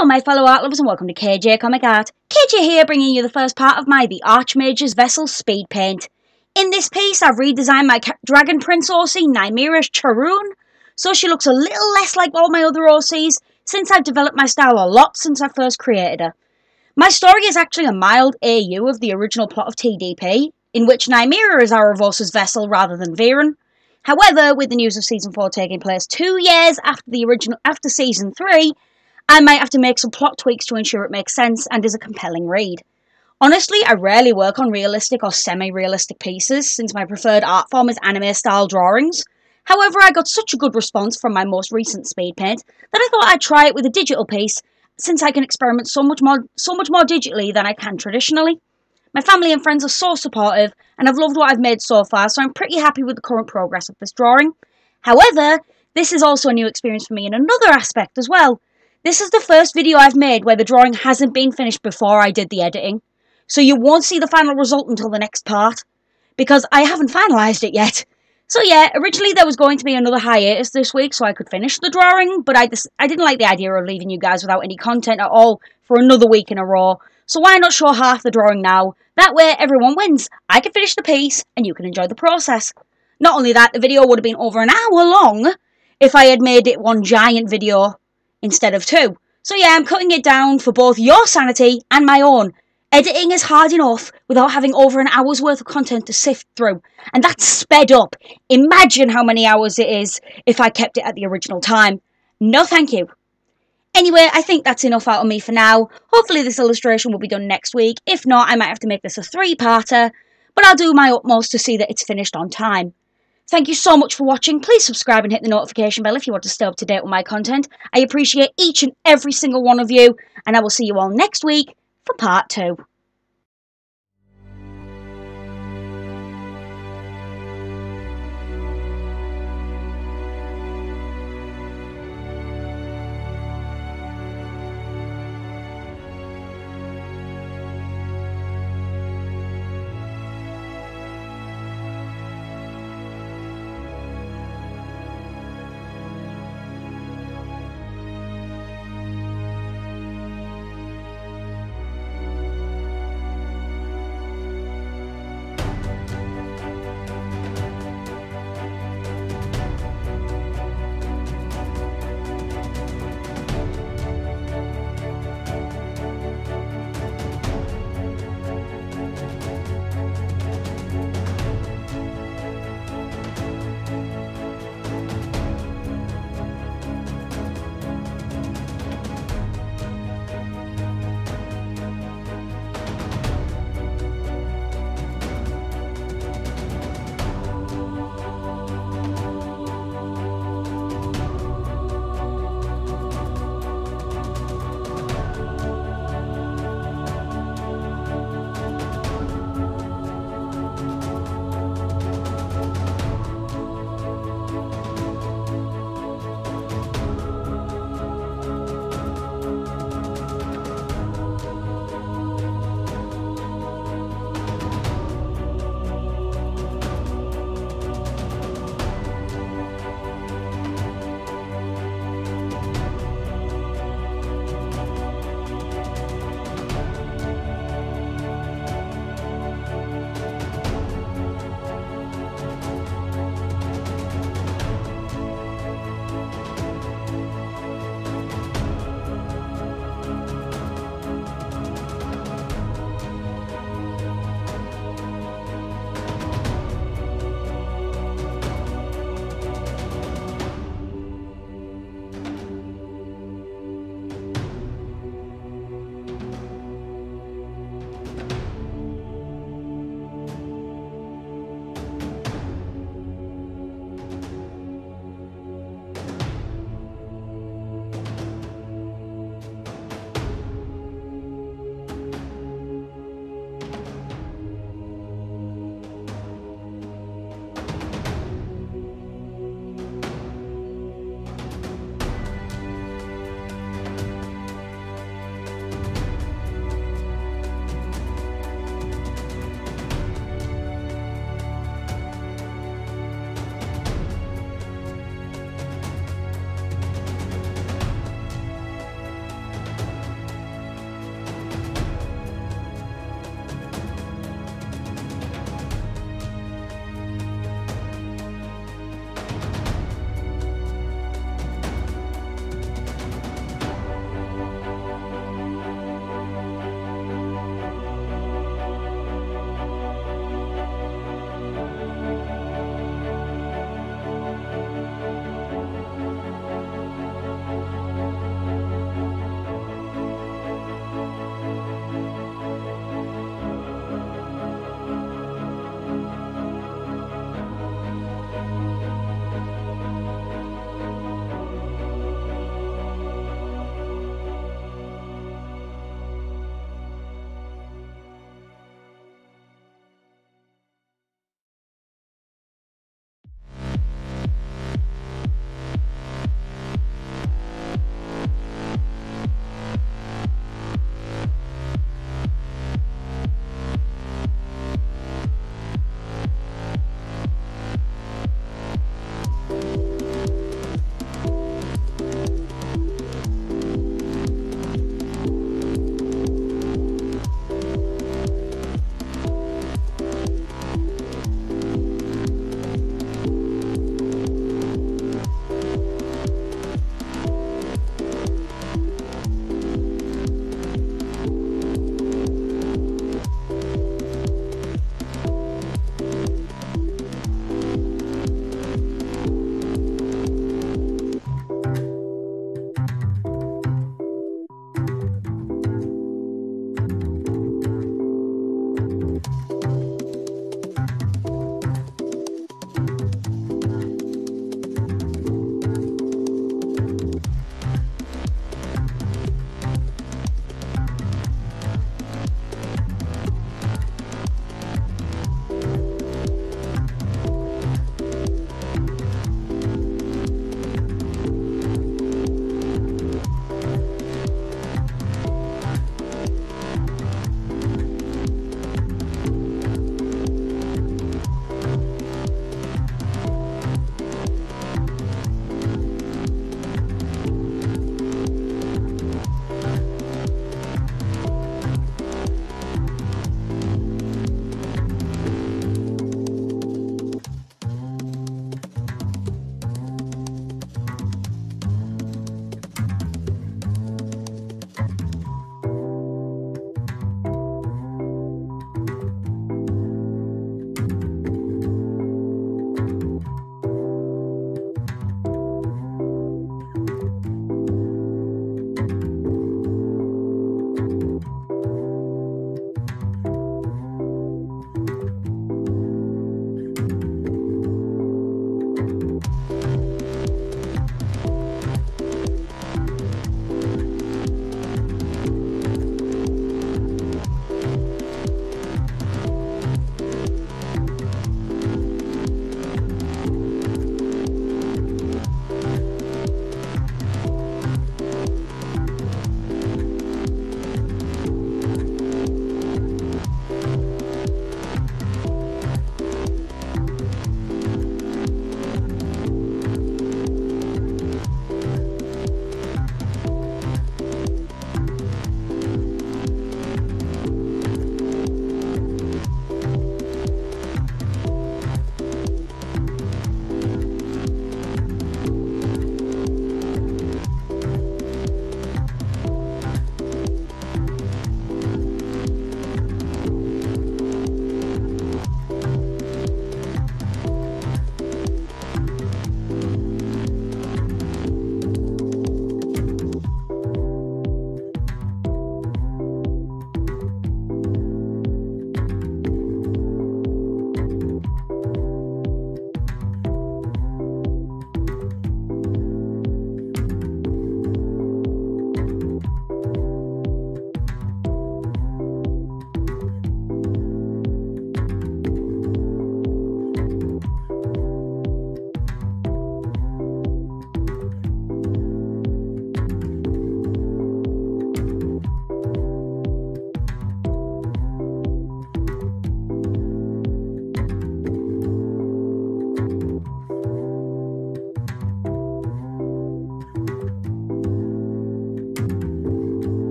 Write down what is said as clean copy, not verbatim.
Hello my fellow art lovers and welcome to KJ Comic Art. KJ here bringing you the first part of my The Archmage's Vessel speed paint. In this piece I've redesigned my Dragon Prince OC Nymeria Charoon, so she looks a little less like all my other OCs since I've developed my style a lot since I first created her. My story is actually a mild AU of the original plot of TDP, in which Nymeria is Aravosa's vessel rather than Viren. However, with the news of Season 4 taking place 2 years after Season 3, I might have to make some plot tweaks to ensure it makes sense and is a compelling read. Honestly, I rarely work on realistic or semi-realistic pieces, since my preferred art form is anime-style drawings. However, I got such a good response from my most recent speed paint that I thought I'd try it with a digital piece, since I can experiment so much more digitally than I can traditionally. My family and friends are so supportive, and I've loved what I've made so far, so I'm pretty happy with the current progress of this drawing. However, this is also a new experience for me in another aspect as well. This is the first video I've made where the drawing hasn't been finished before I did the editing, so you won't see the final result until the next part, because I haven't finalised it yet. So yeah, originally there was going to be another hiatus this week so I could finish the drawing, but I didn't like the idea of leaving you guys without any content at all for another week in a row, so why not show half the drawing now? That way everyone wins. I can finish the piece, and you can enjoy the process. Not only that, the video would have been over an hour long if I had made it one giant video instead of 2. So yeah, I'm cutting it down for both your sanity and my own. Editing is hard enough without having over an hour's worth of content to sift through, and that's sped up. Imagine how many hours it is if I kept it at the original time. No thank you. Anyway, I think that's enough out of me for now. Hopefully this illustration will be done next week. If not, I might have to make this a 3-parter, but I'll do my utmost to see that it's finished on time. Thank you so much for watching. Please subscribe and hit the notification bell if you want to stay up to date with my content. I appreciate each and every single one of you, and I will see you all next week for part 2.